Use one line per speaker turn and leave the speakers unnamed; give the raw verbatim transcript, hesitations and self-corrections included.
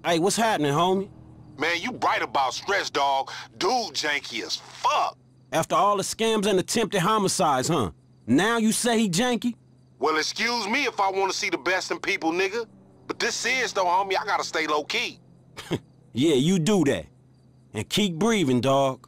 Hey, what's happening, homie?
Man, you right about Stretch, dog. Dude janky as fuck.
After all the scams and attempted homicides, huh? Now you say he janky?
Well, excuse me if I want to see the best in people, nigga. But this is, though, homie, I gotta stay low-key.
Yeah, you do that. And keep breathing, dog.